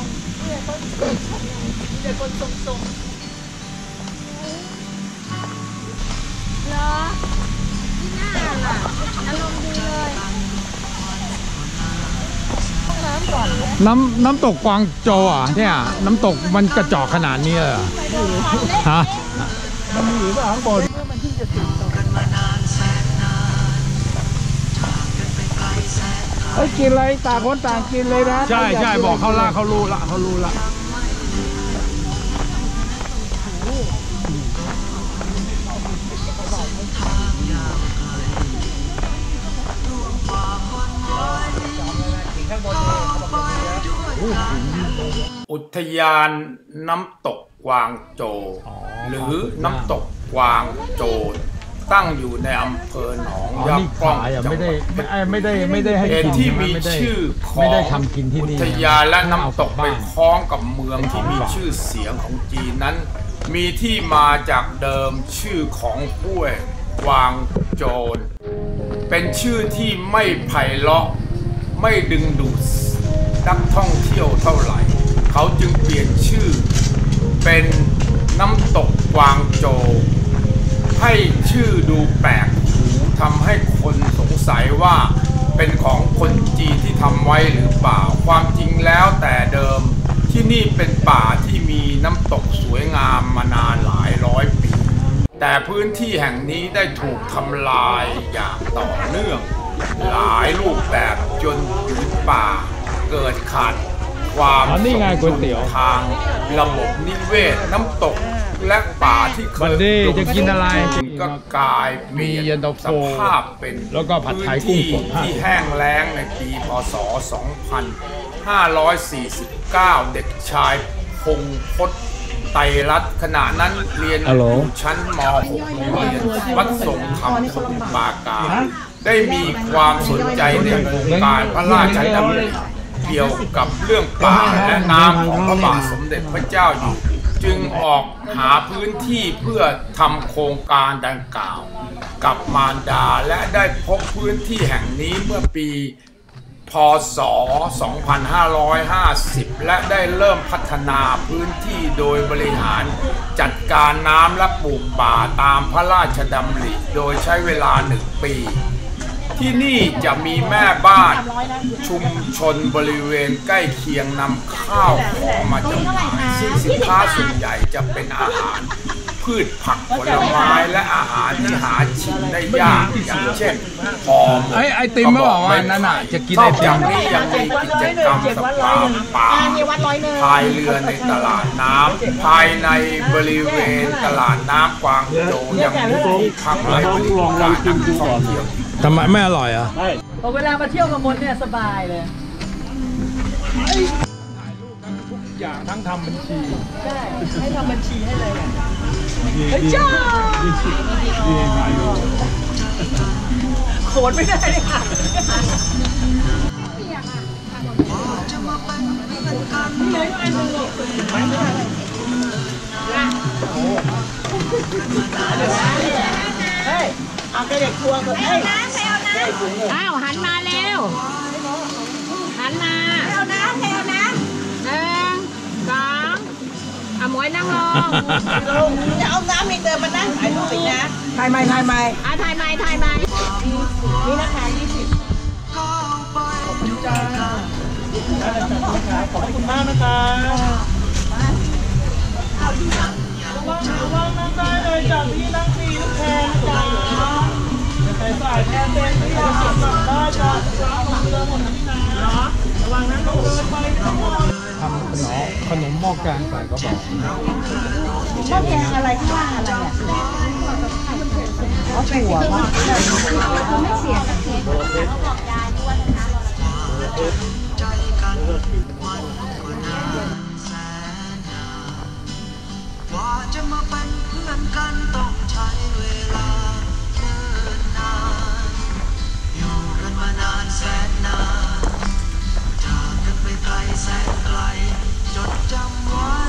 เนี่ยคนมีแต่คนทรงๆเหรอที่หน้าล่ะอารมณ์ดีเลยน้ำก่อนน้ำตกกวางโจวอ่ะเนี่ยน้ำตกมันกระจอกขนาดนี้เหรอฮะมันมีอยู่ข้างบนมันที่จะถึงเฮ้ยกินอะไรต่างคนต่างกินเลยนะใช่บอกเขาล่าเขารู้ละอุทยานน้ำตกกวางโจวหรือน้ำตกกวางโจวตั้งอยู่ในอำเภอหนองยาป้องจังหวัดไม่ได้ให้กินที่มีชื่อของอุทยานและน้ำตกไปคล้องกับเมืองที่มีชื่อเสียงของจีนนั้นมีที่มาจากเดิมชื่อของห้วยกวางโจวเป็นชื่อที่ไม่ไพเราะไม่ดึงดูดนักท่องเที่ยวเท่าไหร่เขาจึงเปลี่ยนชื่อเป็นน้ำตกกวางโจวให้ชื่อดูแปลกหูทำให้คนสงสัยว่าเป็นของคนจีนที่ทำไว้หรือเปล่าความจริงแล้วแต่เดิมที่นี่เป็นป่าที่มีน้ำตกสวยงามมานานหลายร้อยปีแต่พื้นที่แห่งนี้ได้ถูกทำลายอย่างต่อเนื่องหลายรูปแบบจนผืนป่าเกิดขาดความสมดุลทางระบบนิเวศน้ำตกและป่าที่เคยจะกินอะไรก็กลายเปลี่ยนสภาพเป็นแล้วก็ผัดไทยกุ้งสดที่แห้งแล้งในปีพ.ศ. 2549 เด็กชายพงพจน์ไตรรัตน์ขณะนั้นเรียนอยู่ชั้นม.6 โรงเรียนวัดทรงธรรมสมุทรปราการได้มีความสนใจในโครงการพระราชดำริเกี่ยวกับเรื่องป่าและน้ำของพระบาทสมเด็จพระเจ้าอยู่หัวจึงออกหาพื้นที่เพื่อทำโครงการดังกล่าวกับมารดาและได้พบพื้นที่แห่งนี้เมื่อปีพ.ศ. 2550 และได้เริ่มพัฒนาพื้นที่โดยบริหารจัดการน้ำและปลูกป่าตามพระราชดำริโดยใช้เวลา1 ปีที่นี่จะมีแม่บ้านชุมชนบริเวณใกล้เคียงนำข้าวของมาจำหน่ายซึ่งสินค้าส่วนใหญ่จะเป็นอาหารพืชผักผลไม้และอาหารที่หาชิมได้ยากอย่างเช่นหอมไอติมไม่บอกว่านั่นน่ะจะกินไอติมนี้ยังมีกิจกรรมสปาป่าพายเรือในตลาดน้ำภายในบริเวณตลาดน้ำกวางโจวยังมีที่พักและบริการนักท่องเที่ยวทำไมไม่อร่อยอ่ะเวลามาเที่ยวกับมดเนี่ยสบายเลยถ่ายรูปทุกอย่างทั้งทำบัญชีใช่ให้ทำบัญชีให้เลยจ้าโขนไม่ได้เลยค่ะเฮ้ยเอาเด็กทวงก่อนเฮ้ยอ้าวหันมาเร็วหันมาเร็วนะ1 2 หมวยนั่งลงจะเอาน้ำมีเติมมานั่งถ่ายรูปอีกนะถ่ายใหม่ถ่ายใหม่นี่นะคะ20ขอบคุณจ้าขอบคุณมากนะคะระวังนั่งได้เลยจับพี่นั่งฟรีทุกแทนจ้าใส่สายแทนเต้นที่เราจับได้จ้าเติมหมดที่นาระวังนั่งเดินไปทั้งหมดทำขนมหม้อแกงใส่ก็บอกหม้อแกงอะไรข้างล่างอะไรอ่ะเขาถั่วว่าไม่เสียสักทีเขาบอกยายด้วยนะคะว่าจะมาเป็นเพื่อนกันต้องใช้เวลาเนิ่นนานอยู่กันมานานแสนนานจากกันไปไกลแสนไกลจดจำไว้